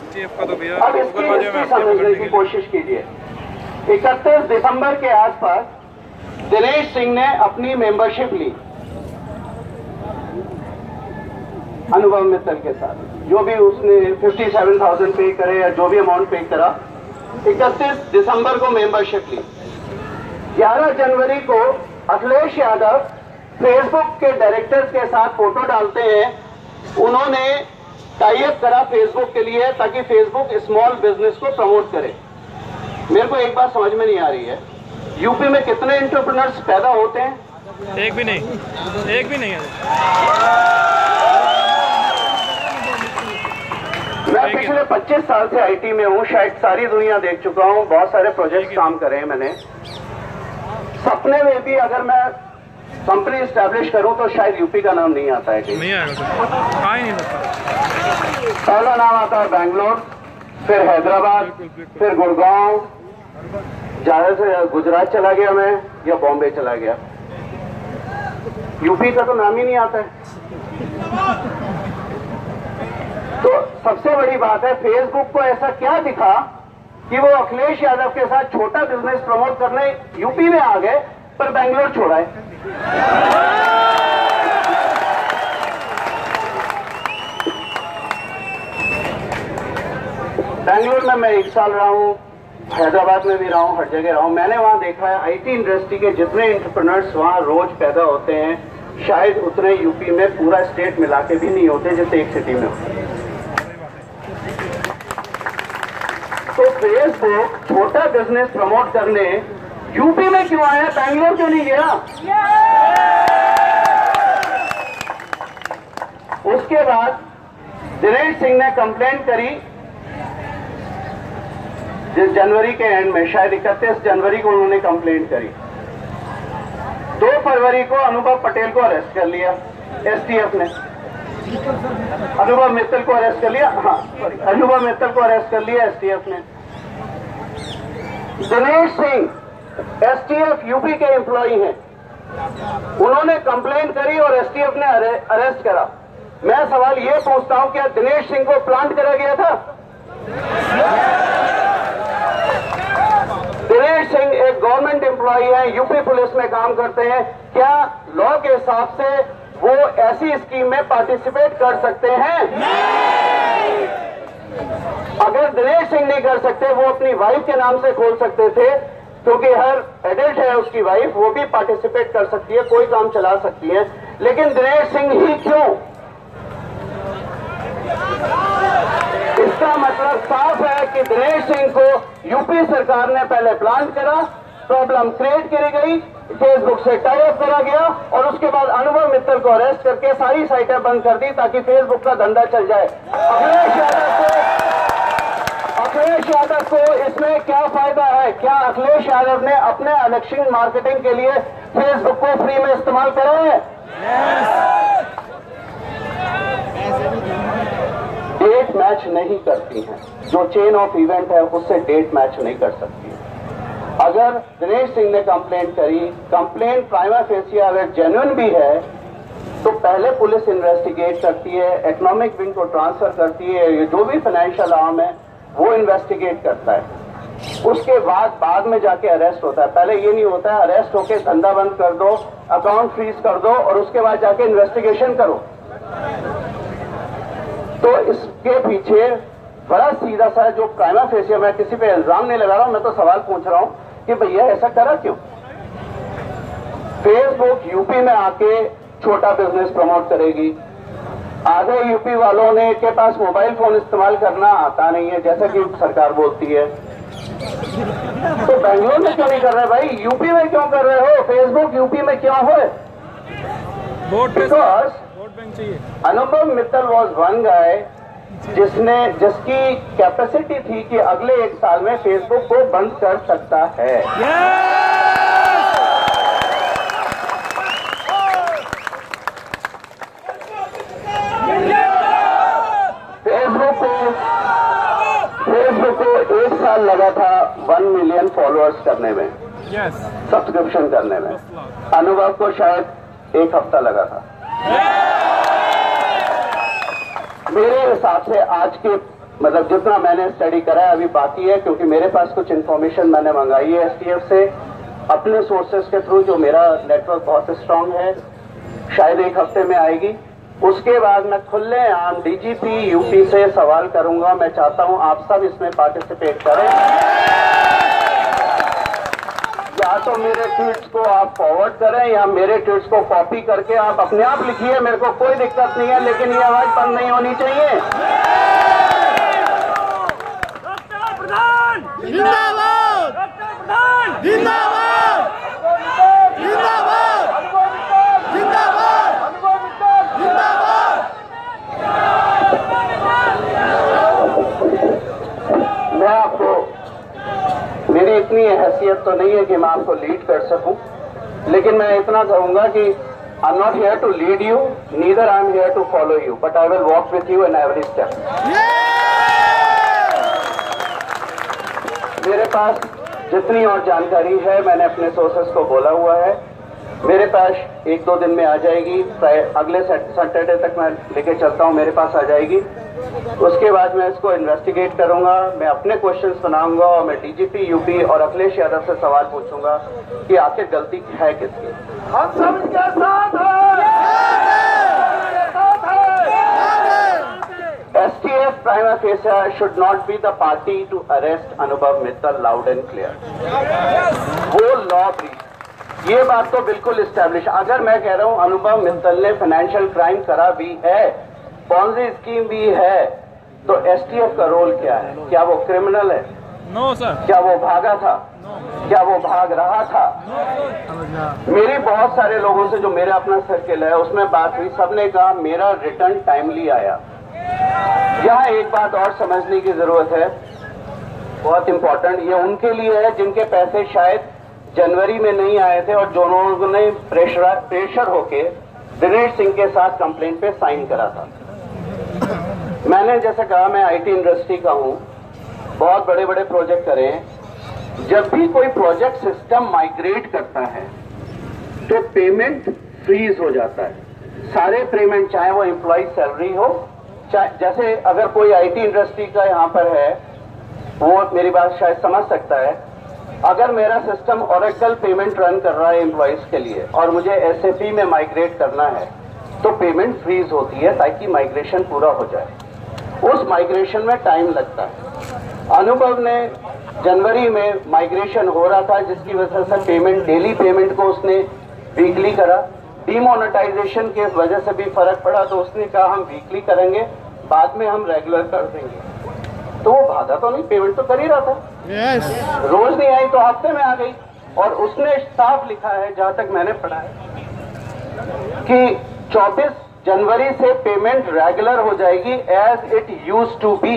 अब इसकी हिस्ट्री समझने की कोशिश कीजिए। 31 दिसंबर के आसपास दिनेश सिंह ने अपनी मेंबरशिप ली अनुभव मित्तल के साथ, जो भी उसने 57,000 पे करे या जो भी अमाउंट पे करा, 31 दिसंबर को मेंबरशिप ली। 11 जनवरी को अखिलेश यादव फेसबुक के डायरेक्टर्स के साथ फोटो डालते हैं। उन्होंने टाई अप करा फेसबुक के लिए ताकि फेसबुक स्मॉल बिजनेस को प्रमोट करे। मेरे को एक बात समझ में नहीं आ रही है, यूपी में कितने एंटरप्रेन्योर्स पैदा होते हैं? एक भी नहीं, एक भी नहीं है। मैं पिछले 25 साल से आईटी में हूँ, शायद सारी दुनिया देख चुका हूँ, बहुत सारे प्रोजेक्ट काम करे हैं मैंने। सपने में भी अगर मैं कंपनी स्टैब्लिश करूं तो शायद यूपी का नाम नहीं आता है कहीं। नहीं आएगा, आ ही नहीं सकता। पहला नाम आता है बैंगलोर, फिर हैदराबाद, फिर गुड़गांव, ज्यादा से ज्यादा गुजरात चला गया मैं या बॉम्बे चला गया, यूपी का तो नाम ही नहीं आता है। तो सबसे बड़ी बात है, फेसबुक को ऐसा क्या दिखा कि वो अखिलेश यादव के साथ छोटा बिजनेस प्रमोट करने यूपी में आ गए पर बेंगलोर छोड़ाए। बेंगलोर में मैं 1 साल रहा हूं, हैदराबाद में भी रहा हूं, हर जगह रहा हूं। मैंने वहां देखा है आईटी इंडस्ट्री के जितने एंटरप्रेन्योर्स वहां रोज पैदा होते हैं, शायद उतने यूपी में पूरा स्टेट मिला के भी नहीं होते जितने एक सिटी में होते। तो फेसबुक छोटा बिजनेस प्रमोट करने यूपी में क्यों आया, बैंगलोर क्यों नहीं गया? उसके बाद दिनेश सिंह ने कंप्लेंट करी जिस जनवरी के एंड में, शायद 31 जनवरी को उन्होंने कंप्लेंट करी। 2 फरवरी को अनुभव पटेल को अरेस्ट कर लिया एसटीएफ ने, अनुभव मित्तल को अरेस्ट कर लिया, हाँ सॉरी, अनुभव मित्तल को अरेस्ट कर लिया एसटीएफ ने। दिनेश सिंह एसटीएफ यूपी के एम्प्लॉई हैं, उन्होंने कंप्लेंट करी और एसटीएफ ने अरेस्ट करा। मैं सवाल ये पूछता हूं, क्या दिनेश सिंह को प्लांट करा गया था? दिनेश सिंह एक गवर्नमेंट एम्प्लॉई है, यूपी पुलिस में काम करते हैं, क्या लॉ के हिसाब से वो ऐसी स्कीम में पार्टिसिपेट कर सकते हैं? अगर दिनेश सिंह नहीं कर सकते, वो अपनी वाइफ के नाम से खोल सकते थे, क्योंकि हर एडल्ट है उसकी वाइफ, वो भी पार्टिसिपेट कर सकती है, कोई काम चला सकती है। लेकिन दिनेश सिंह ही क्यों? इसका मतलब साफ है कि दिनेश सिंह को यूपी सरकार ने पहले प्लान करा, प्रॉब्लम क्रिएट करी गई, फेसबुक से टाई अप करा गया और उसके बाद अनुभव मित्तल को अरेस्ट करके सारी साइटें बंद कर दी ताकि फेसबुक का धंधा चल जाए। अखिलेश यादव को इसमें क्या फायदा है? क्या अखिलेश यादव ने अपने इलेक्शन मार्केटिंग के लिए फेसबुक को फ्री में इस्तेमाल करा है? डेट मैच नहीं करती हैं, जो चेन ऑफ इवेंट है उससे डेट मैच नहीं कर सकती है। अगर दिनेश सिंह ने कंप्लेंट करी, कंप्लेंट प्राइमा फेसी अगर जेन्युइन भी है तो पहले पुलिस इन्वेस्टिगेट करती है, इकोनॉमिक विंग को ट्रांसफर करती है, ये जो भी फाइनेंशियल आर्म है वो इन्वेस्टिगेट करता है, उसके बाद में जाके अरेस्ट होता है। पहले ये नहीं होता है अरेस्ट होके धंधा बंद कर दो, अकाउंट फ्रीज कर दो और उसके बाद जाके इन्वेस्टिगेशन करो। तो इसके पीछे बड़ा सीधा सा जो प्राइमा फेसी, मैं किसी पे इल्जाम नहीं लगा रहा हूं, मैं तो सवाल पूछ रहा हूं कि भैया ऐसा करा क्यों? फेसबुक यूपी में आके छोटा बिजनेस प्रमोट करेगी, आधे यूपी वालों ने के पास मोबाइल फोन इस्तेमाल करना आता नहीं है जैसा कि सरकार बोलती है, तो बेंगलोर में क्यों नहीं कर रहे भाई? यूपी में क्यों कर रहे हो? फेसबुक यूपी में क्यों हो? बिकॉज अनुभव मित्तल वॉज वन गाय जिसकी कैपेसिटी थी कि अगले 1 साल में फेसबुक को बंद कर सकता है। फेसबुक को 1 साल लगा था 1 मिलियन फॉलोअर्स करने में, सब्सक्रिप्शन करने में। अनुभव को शायद 1 हफ्ता लगा था। मेरे हिसाब से आज के मतलब जितना मैंने स्टडी करा है अभी बाकी है, क्योंकि मेरे पास कुछ इन्फॉर्मेशन मैंने मंगाई है एसटीएफ से अपने सोर्सेस के थ्रू, जो मेरा नेटवर्क बहुत स्ट्रांग है, शायद एक हफ्ते में आएगी। उसके बाद मैं खुलेआम डीजीपी यूपी से सवाल करूंगा। मैं चाहता हूं आप सब इसमें पार्टिसिपेट करें। या तो मेरे ट्वीट्स को आप फॉरवर्ड करें या मेरे ट्वीट्स को कॉपी करके आप अपने आप लिखिए, मेरे को कोई दिक्कत नहीं है, लेकिन ये आवाज बंद नहीं होनी चाहिए। जिंदाबाद! जिंदाबाद! जिंदाबाद! मैं आपको, मेरी इतनी हैसियत तो नहीं है कि मैं आपको लीड कर सकूं, लेकिन मैं इतना कहूंगा कि I am not here to lead you, neither I am here to follow you, but I will walk with you in every step. मेरे पास जितनी और जानकारी है मैंने अपने सोर्सेस को बोला हुआ है, मेरे पास 1-2 दिन में आ जाएगी, अगले सैटरडे तक मैं लेके चलता हूँ, मेरे पास आ जाएगी। उसके बाद मैं इसको इन्वेस्टिगेट करूंगा, मैं अपने क्वेश्चंस बनाऊंगा और मैं डीजीपी यूपी और अखिलेश यादव से सवाल पूछूंगा कि आखिर गलती है किसकी। हम सब इसके साथ हैं। STF prima facie should not be the party to arrest Anubhuv Mittal, loud and clear. वो लॉ भी, ये बात तो बिल्कुल इस्टेब्लिश। अगर मैं कह रहा हूँ अनुभव मित्तल ने फाइनेंशियल क्राइम करा भी है, पॉन्जी स्कीम भी है, तो एसटीएफ का रोल क्या है? क्या वो क्रिमिनल है? No sir. क्या वो भागा था? क्या वो भाग रहा था? मेरी बहुत सारे लोगों से जो मेरा अपना सर्किल है उसमें बात हुई, सबने कहा मेरा रिटर्न टाइमली आया। यहाँ एक बात और समझने की जरूरत है, बहुत इंपॉर्टेंट, ये उनके लिए है जिनके पैसे शायद जनवरी में नहीं आए थे और जो लोगों ने प्रेशर होके दिनेश सिंह के साथ कंप्लेंट पे साइन करा था। मैंने जैसे कहा, मैं आईटी इंडस्ट्री का हूं, बहुत बड़े बड़े प्रोजेक्ट करे हैं। जब भी कोई प्रोजेक्ट सिस्टम माइग्रेट करता है तो पेमेंट फ्रीज हो जाता है, सारे पेमेंट, चाहे वो एम्प्लॉय सैलरी हो, जैसे अगर कोई आईटी इंडस्ट्री का यहाँ पर है, वो मेरी बात शायद समझ सकता है। अगर मेरा सिस्टम ओरेकल पेमेंट रन कर रहा है एम्प्लॉइज के लिए और मुझे एसएपी में माइग्रेट करना है, तो पेमेंट फ्रीज होती है ताकि माइग्रेशन पूरा हो जाए। उस माइग्रेशन में टाइम लगता है। अनुभव ने जनवरी में माइग्रेशन हो रहा था, जिसकी वजह से पेमेंट, डेली पेमेंट को उसने वीकली करा। डीमोनेटाइजेशन के वजह से भी फर्क पड़ा, तो उसने कहा हम वीकली करेंगे, बाद में हम रेगुलर कर देंगे। तो वो भागा तो नहीं, पेमेंट तो कर ही रहा था। रोज नहीं आई तो हफ्ते में आ गई। और उसने साफ लिखा है, जहां तक मैंने पढ़ा है, कि 24 जनवरी से पेमेंट रेगुलर हो जाएगी as it used to be.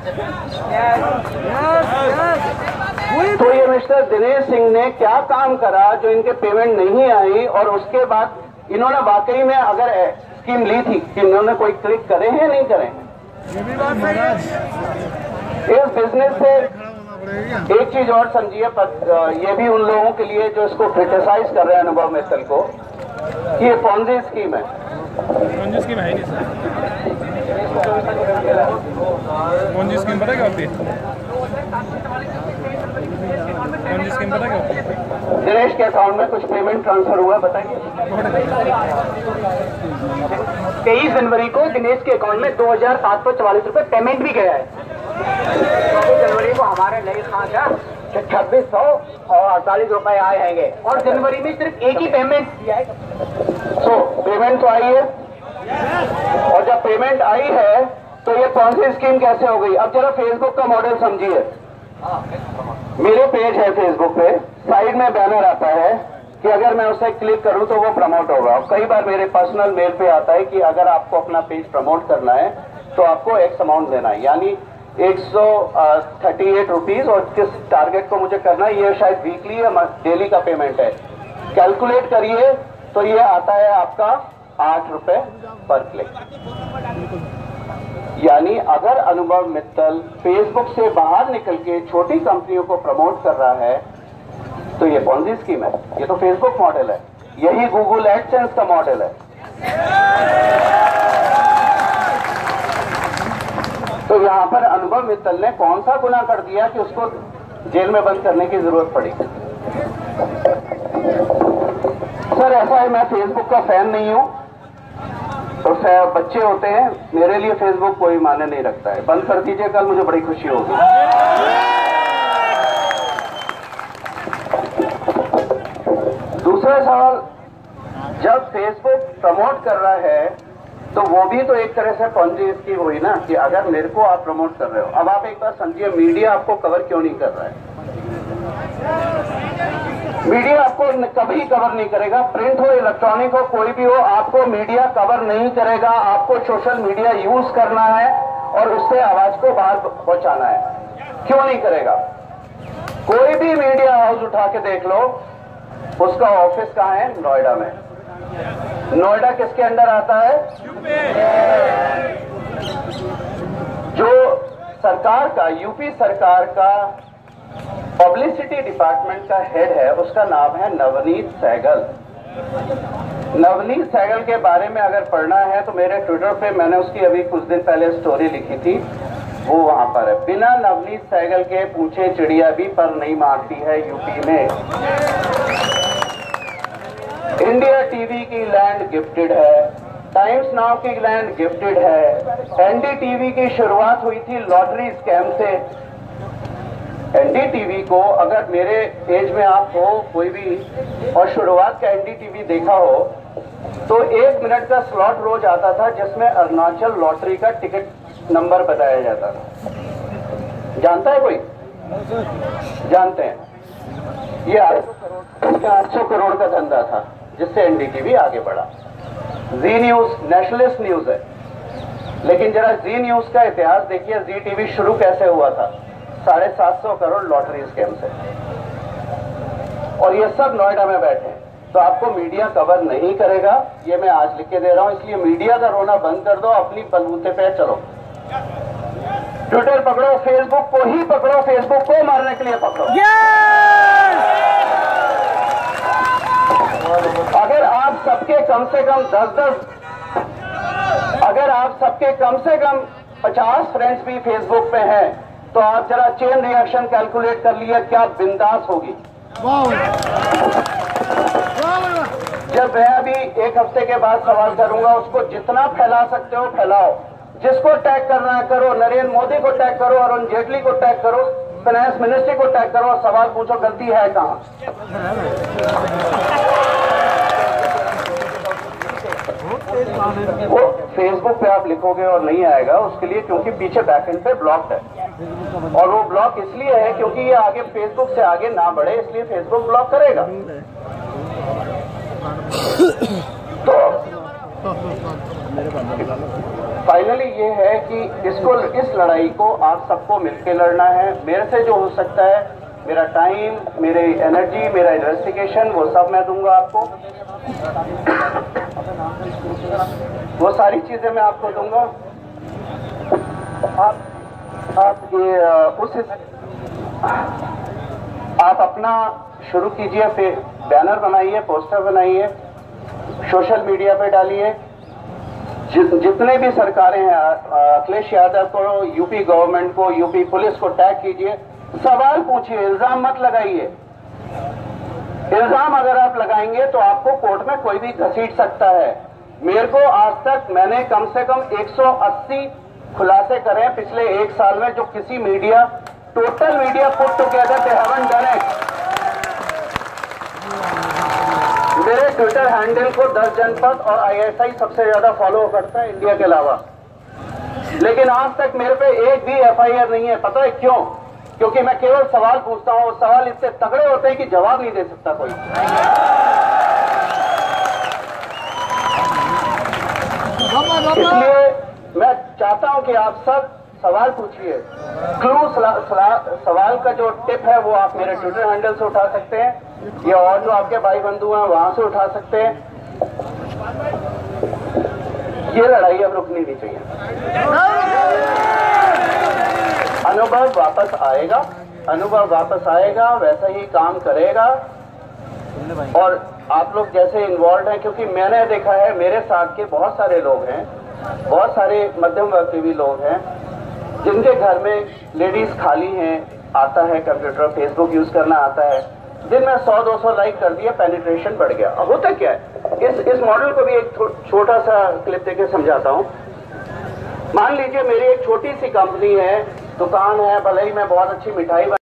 तो ये मिस्टर दिनेश सिंह ने क्या काम करा जो इनके पेमेंट नहीं आई, और उसके बाद इन्होंने वाकई में अगर स्कीम ली थी कि इन्होंने कोई क्लिक करे हैं नहीं करे हैं? इस बिजनेस से एक चीज और समझिए, ये भी उन लोगों के लिए जो इसको क्रिटिसाइज कर रहे हैं अनुभव मित्तल को, कि ये पॉन्जी स्कीम है। पॉन्जी स्कीम है ही नहीं सर। पॉन्जी स्कीम पता क्या होती है? पॉन्जी स्कीम पता क्या होती है? दिनेश के अकाउंट में कुछ पेमेंट ट्रांसफर हुआ, बताइए। 23 जनवरी को दिनेश के अकाउंट में 2744 रुपए पेमेंट भी गया है। 24 जनवरी को हमारे नई खासा 2648 रुपए आए हैंगे, और जनवरी में सिर्फ एक ही पेमेंट किया है। तो पेमेंट तो आई है, और जब पेमेंट आई है तो ये पॉन्जी स्कीम कैसे हो गई? अब जरा फेसबुक का मॉडल समझिए। मेरे पेज है फेसबुक पे, साइड में बैनर आता है कि अगर मैं उसे क्लिक करूं तो वो प्रमोट होगा। और कई बार मेरे पर्सनल मेल पे आता है कि अगर आपको अपना पेज प्रमोट करना है तो आपको एक्स अमाउंट देना है, यानी 138 रुपीज, और किस टारगेट को मुझे करना है, ये शायद वीकली या डेली का पेमेंट है। कैलकुलेट करिए तो ये आता है आपका 8 रुपए पर क्लिक। यानी अगर अनुभव मित्तल फेसबुक से बाहर निकल के छोटी कंपनियों को प्रमोट कर रहा है तो ये पॉन्जी स्कीम है। ये तो फेसबुक मॉडल है, यही गूगल एडसेंस का मॉडल है। तो यहाँ पर अनुभव मित्तल ने कौन सा गुनाह कर दिया कि उसको जेल में बंद करने की जरूरत पड़ी? सर ऐसा है, मैं फेसबुक का फैन नहीं हूँ, तो बच्चे होते हैं, मेरे लिए फेसबुक कोई मायने नहीं रखता है। बंद कर दीजिए, कल मुझे बड़ी खुशी होगी। दूसरा सवाल, जब फेसबुक प्रमोट कर रहा है तो वो भी तो एक तरह से पंजी इसकी हुई ना, कि अगर मेरे को आप प्रमोट कर रहे हो। अब आप एक बार समझिए, मीडिया आपको कवर क्यों नहीं कर रहा है? मीडिया आपको कभी कवर नहीं करेगा, प्रिंट हो इलेक्ट्रॉनिक हो कोई भी हो, आपको मीडिया कवर नहीं करेगा। आपको सोशल मीडिया यूज करना है और उससे आवाज को बाहर पहुंचाना है। क्यों नहीं करेगा? कोई भी मीडिया हाउस उठा के देख लो, उसका ऑफिस कहाँ है? नोएडा में। नोएडा किसके अंडर आता है? जो सरकार का, यूपी सरकार का पब्लिसिटी डिपार्टमेंट का हेड है, उसका नाम है नवनीत सहगल। नवनीत सहगल के बारे में अगर पढ़ना है तो मेरे ट्विटर पे मैंने उसकी अभी कुछ दिन पहले स्टोरी लिखी थी, वो वहां पर है। बिना नवनीत सहगल के पूछे चिड़िया भी पर नहीं मारती है यूपी में। इंडिया टीवी की लैंड गिफ्टेड है, टाइम्स नाउ की लैंड गिफ्टेड है। एनडीटीवी की शुरुआत हुई थी लॉटरी स्कैम से। एनडीटीवी को, अगर मेरे एज में आप हो कोई भी और शुरुआत का एनडीटीवी देखा हो, तो 1 मिनट का स्लॉट रोज आता था जिसमें अरुणाचल लॉटरी का टिकट नंबर बताया जाता था। जानता है कोई? जानते हैं? ये 800 करोड़ का धंधा था जिससे एनडीटीवी आगे बढ़ा। जी न्यूज नेशनलिस्ट न्यूज है, लेकिन जरा जी न्यूज का इतिहास देखिए, जी टीवी शुरू कैसे हुआ था? 750 करोड़ लॉटरी स्कैम से। और ये सब नोएडा में बैठे हैं, तो आपको मीडिया कवर नहीं करेगा, ये मैं आज लिख के दे रहा हूं। इसलिए मीडिया का रोना बंद कर दो, अपनी बलबूते पे चलो। ट्विटर पकड़ो, फेसबुक को ही पकड़ो, फेसबुक को मारने के लिए पकड़ो। अगर आप सबके कम से कम 10-10, अगर आप सबके कम से कम 50 फ्रेंड्स भी फेसबुक पे हैं, तो आप जरा चेन रिएक्शन कैलकुलेट कर लिया, क्या बिंदास होगी। जब मैं अभी 1 हफ्ते के बाद सवाल करूंगा, उसको जितना फैला सकते हो फैलाओ। जिसको टैग करना है करो, नरेंद्र मोदी को टैग करो, अरुण जेटली को टैग करो, फाइनेंस मिनिस्ट्री को टैग करो, सवाल पूछो गलती है कहाँ। वो फेसबुक पे आप लिखोगे और नहीं आएगा उसके लिए, क्योंकि पीछे बैकएंड पे ब्लॉक है। और वो ब्लॉक इसलिए है क्योंकि ये आगे फेसबुक से आगे ना बढ़े, इसलिए फेसबुक ब्लॉक करेगा। तो फाइनली ये है कि इस लड़ाई को आप सबको मिलकर लड़ना है। मेरे से जो हो सकता है, मेरा टाइम, मेरी एनर्जी, मेरा इन्वेस्टिगेशन, वो सब मैं दूंगा आपको। वो सारी चीजें मैं आपको दूंगा। आप अपना शुरू कीजिए, फिर बैनर बनाइए, पोस्टर बनाइए, सोशल मीडिया पे डालिए। जितने भी सरकारें हैं, अखिलेश यादव को, यूपी गवर्नमेंट को, यूपी पुलिस को टैग कीजिए, सवाल पूछिए, इल्जाम मत लगाइए। इल्जाम अगर आप लगाएंगे तो आपको कोर्ट में कोई भी घसीट सकता है। मेरे को आज तक मैंने कम से कम 180 खुलासे करे पिछले 1 साल में, जो किसी media, total media put together they haven't done it. मेरे ट्विटर हैंडल को 10 जनपद और आईएसआई सबसे ज्यादा फॉलो करता है इंडिया के अलावा, लेकिन आज तक मेरे पे एक भी एफआईआर नहीं है। पता है क्यों? क्योंकि मैं केवल सवाल पूछता हूं, सवाल इतने तगड़े होते हैं कि जवाब नहीं दे सकता कोई। इसलिए मैं चाहता हूं कि आप सब सवाल पूछिए। क्लू सवाल का जो टिप है वो आप मेरे ट्विटर हैंडल से उठा सकते हैं, या और जो आपके भाई बंधु हैं वहां से उठा सकते हैं। ये लड़ाई अब रुकनी नहीं चाहिए। अनुभव वापस आएगा, अनुभव वापस आएगा, वैसा ही काम करेगा। और आप लोग जैसे इन्वॉल्व हैं, क्योंकि मैंने देखा है मेरे साथ के बहुत सारे लोग हैं, बहुत सारे मध्यम वर्ग के भी लोग हैं, जिनके घर में लेडीज खाली हैं, आता है कंप्यूटर, फेसबुक यूज करना आता है, दिन में 100-200 लाइक कर दिया, पेनिट्रेशन बढ़ गया। अब होता क्या है, इस मॉडल को भी एक छोटा सा क्लिप देके समझाता हूं। मान लीजिए मेरी एक छोटी सी कंपनी है, दुकान है, भले ही मैं बहुत अच्छी मिठाई